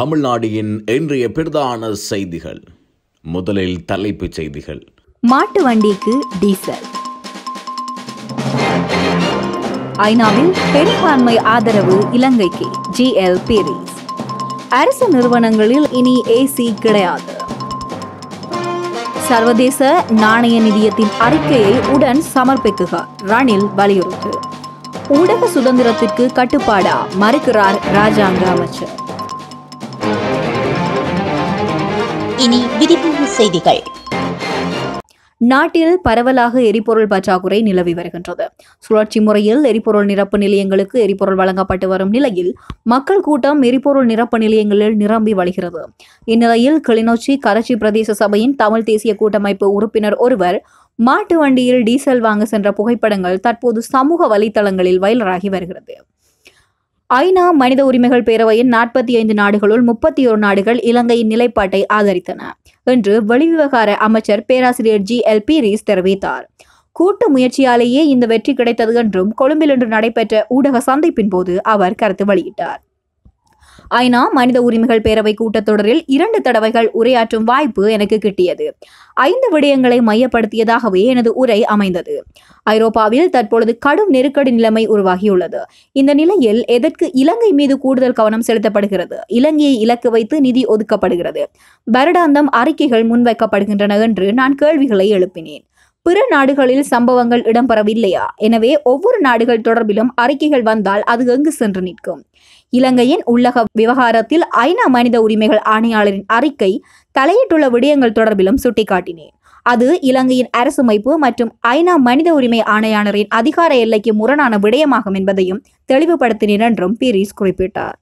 தமிழ்நாடின் இன்றைய பிரதான செய்திகள். முதலில் தலைப்புச் செய்திகள். மாட்டு வண்டிக்கு டீசல். ஐநாவில் பெரும்பான்மை ஆதரவு இலங்கைக்கு. GL பீரிஸ். அரசு நிறுவனங்களில் இனி ஏசி கிடையாது. சர்வதேச நாணய நிதியத்தின் அறிக்கையை உடன் சமர்ப்பிக்குக ரணில் வலியுறுத்து. ஊடக சுதந்திரத்திற்கு கட்டுப்பாடா மறுக்கிறார் ராஜாங்க அமைச்சர். இனி விரிவான செய்திகள். நாட்டில் பரவலாக எரிபொருள் பற்றாக்குறை நிலவி வருகின்றது. சுழற்சி முறையில் எரிபொருள் நிரப்பு நிலையங்களுக்கு எரிபொருள் வழங்கப்பட்டு வரும் நிலையில் மக்கள் கூட்டம் எரிபொருள் நிரப்பு நிலையங்களில் நிரம்பி வழிகிறது. இந்நிலையில் கிளிநொச்சி கரச்சி பிரதேச சபையின் தமிழ் தேசிய கூட்டமைப்பு உறுப்பினர் ஒருவர் மாட்டு வண்டியில் டீசல் வாங்க சென்ற புகைப்படங்கள் தற்போது சமூக வலைதளங்களில் வைரலாகி வருகிறது. ஐநா மனித உரிமைகள் பேரவையின் 45 நாடுகளுள் 31 நாடுகள் இலங்கையின் நிலைப்பாட்டை ஆதரித்தன என்று வெளிவிவகார அமைச்சர் பேராசிரியர் GL பீரிஸ் தெரிவித்தார். கூட்டு முயற்சியாலேயே இந்த வெற்றி கிடைத்தது என்றும் கொழும்பில் இன்று நடைபெற்ற ஊடக சந்திப்பின் போது அவர் கருத்து வெளியிட்டார். ஐநா மனித உரிமைகள் பேரவை கூட்டத்தொடரில் 2 தடவைகள் உரையாற்றும் வாய்ப்பு எனக்கு கிட்டியது. 5 விடயங்களை மையப்படுத்தியதாகவே எனது உரை அமைந்தது. ஐரோப்பாவில் தற்பொழுது கடும் நெருக்கடி நிலைமை உருவாகியுள்ளது. இந்த நிலையில் எதற்கு இலங்கை மீது கூடுதல் கவனம் செலுத்தப்படுகிறது? இலங்கையை இலக்கு வைத்து நிதி ஒதுக்கப்படுகிறது. வருடாந்தம் அறிக்கைகள் முன்வைக்கப்படுகின்றன என்று நான் கேள்விகளை எழுப்பினேன். பிற நாடுகளில் சம்பவங்கள் இடம்பெறவில்லையா? எனவே ஒவ்வொரு நாடுகள் தொடர்பிலும் அறிக்கைகள் வந்தால் அது எங்கு சென்று நிற்கும்? இலங்கையின் உள்ளக விவகாரத்தில் ஐநா மனித உரிமைகள் ஆணையாளரின் அறிக்கை தலையிட்டுள்ள விடயங்கள் தொடர்பிலும் சுட்டிக்காட்டினேன். அது இலங்கையின் அரசமைப்பு மற்றும் ஐநா மனித உரிமை ஆணையாளரின் அதிகார எல்லைக்கு முரணான விடயமாகும் என்பதையும் தெளிவுபடுத்தினேன் என்றும் பீரிஸ் குறிப்பிட்டார்.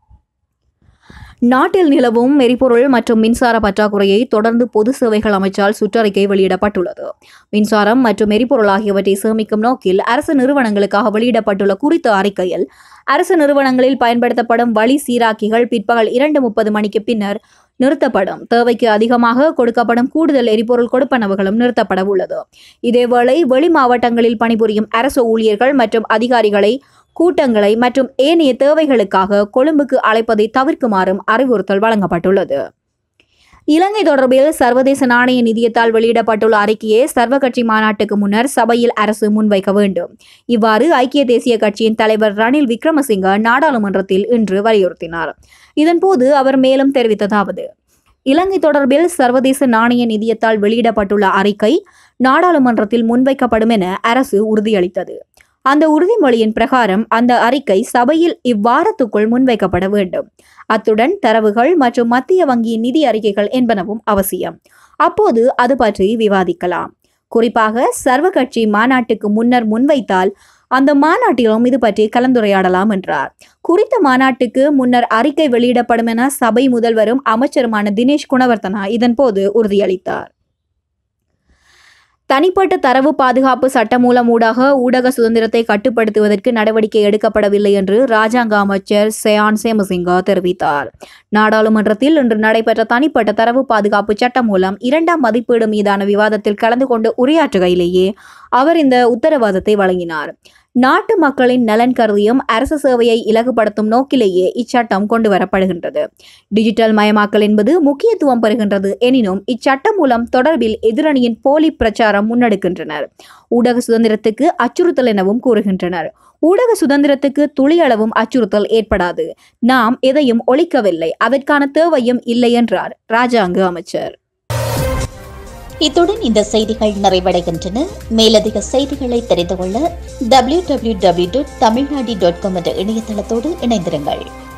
நாட்டில் நிலவும் எரிபொருள் மற்றும் மின்சார பற்றாக்குறையை தொடர்ந்து பொது சேவைகள் அமைச்சால் சுற்றறிக்கை வெளியிடப்பட்டுள்ளது. மின்சாரம் மற்றும் எரிபொருள் ஆகியவற்றை சேமிக்கும் நோக்கில் அரசு நிறுவனங்களுக்காக வெளியிடப்பட்டுள்ள குறித்த அறிக்கையில் அரசு நிறுவனங்களில் பயன்படுத்தப்படும் வழி சீராக்கிகள் பிற்பகல் 2:30 மணிக்கு பின்னர் நிறுத்தப்படும். தேவைக்கு அதிகமாக கொடுக்கப்படும் கூடுதல் எரிபொருள் கொடுப்பனவுகளும் நிறுத்தப்பட உள்ளது. இதேவேளை வெளி மாவட்டங்களில் பணிபுரியும் அரசு ஊழியர்கள் மற்றும் அதிகாரிகளை கூட்டங்களை மற்றும் ஏனைய தேவைகளுக்காக கொழும்புக்கு அழைப்பதை தவிர்க்குமாறும் அறிவுறுத்தல் வழங்கப்பட்டுள்ளது. இலங்கை தொடர்பில் சர்வதேச நாணய நிதியத்தால் வெளியிடப்பட்டுள்ள அறிக்கையை சர்வகட்சி மாநாட்டுக்கு முன்னர் சபையில் அரசு முன்வைக்க வேண்டும். இவ்வாறு ஐக்கிய தேசிய கட்சியின் தலைவர் ரணில் விக்ரமசிங்க நாடாளுமன்றத்தில் இன்று வலியுறுத்தினார். இதன்போது அவர் மேலும் தெரிவித்ததாவது: இலங்கை தொடர்பில் சர்வதேச நாணய நிதியத்தால் வெளியிடப்பட்டுள்ள அறிக்கை நாடாளுமன்றத்தில் முன்வைக்கப்படும் என அரசு உறுதியளித்தது. அந்த உறுதிமொழியின் பிரகாரம் அந்த அறிக்கை சபையில் இவ்வாரத்துக்குள் முன்வைக்கப்பட வேண்டும். அத்துடன் தரவுகள் மற்றும் மத்திய வங்கியின் நிதி அறிக்கைகள் என்பனவும் அவசியம். அப்போது அது பற்றி விவாதிக்கலாம். குறிப்பாக சர்வகட்சி மாநாட்டுக்கு முன்னர் முன்வைத்தால் அந்த மாநாட்டிலும் இது பற்றி கலந்துரையாடலாம் என்றார். குறித்த மாநாட்டுக்கு முன்னர் அறிக்கை வெளியிடப்படும் என சபை முதல்வரும் அமைச்சருமான தினேஷ் குணவர்த்தனா இதன்போது உறுதியளித்தார். தனிப்பட்ட தரவு பாதுகாப்பு சட்டமூலம் ஊடாக ஊடக சுதந்திரத்தை கட்டுப்படுத்துவதற்கு நடவடிக்கை எடுக்கப்படவில்லை என்று ராஜாங்க அமைச்சர் சயான் சேமசிங்க தெரிவித்தார். நாடாளுமன்றத்தில் இன்று நடைபெற்ற தனிப்பட்ட தரவு பாதுகாப்பு சட்டம் மூலம் 2ஆம் மதிப்பீடு மீதான விவாதத்தில் கலந்து கொண்டு உரையாற்றுகையிலேயே அவர் இந்த உத்தரவாதத்தை வழங்கினார். நாட்டு மக்களின் நலன் கருதியும் அரசு சேவையை இலகுபடுத்தும் நோக்கிலேயே இச்சட்டம் கொண்டு வரப்படுகின்றது. டிஜிட்டல் மயமாக்கல் என்பது முக்கியத்துவம் பெறுகின்றது. எனினும் இச்சட்டம் மூலம் தொடர்பில் எதிரணியின் போலி பிரச்சாரம் முன்னெடுக்கின்றனர். ஊடக சுதந்திரத்துக்கு அச்சுறுத்தல் எனவும் கூறுகின்றனர். ஊடக சுதந்திரத்துக்கு துளியளவும் அச்சுறுத்தல் ஏற்படாது. நாம் எதையும் ஒழிக்கவில்லை, அதற்கான தேவையும் இல்லை என்றார் ராஜாங்க அமைச்சர். இத்துடன் இந்த செய்திகள் நிறைவடைகின்றன. மேலதிக செய்திகளை தெரிந்து கொள்ள www.tamilnadi.com என்ற இணையதளத்தோடு இணைந்திருங்கள்.